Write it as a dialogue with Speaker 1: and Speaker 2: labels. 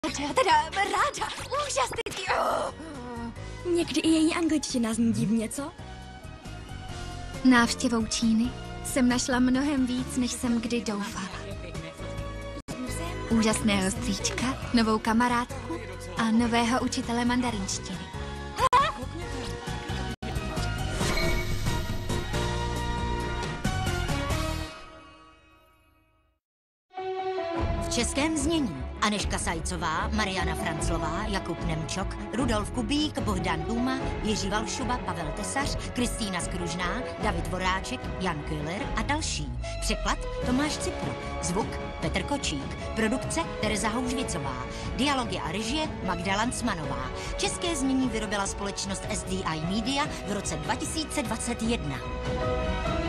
Speaker 1: Ráda, úžasný.
Speaker 2: Někdy i její angličtina zní divně, co?
Speaker 1: Návštěvou Číny jsem našla mnohem víc, než jsem kdy doufala. Úžasného stříčka, novou kamarádku a nového učitele mandarinštiny.
Speaker 3: V českém znění Anežka Sajcová, Mariana Franclová, Jakub Nemčok, Rudolf Kubík, Bohdan Duma, Jiří Valšuba, Pavel Tesař, Kristýna Skružná, David Voráček, Jan Köhler a další. Překlad Tomáš Cipru. Zvuk Petr Kočík. Produkce Tereza Houžvicová. Dialogy a režie Magda Lancmanová. České znění vyrobila společnost SDI Media v roce 2021.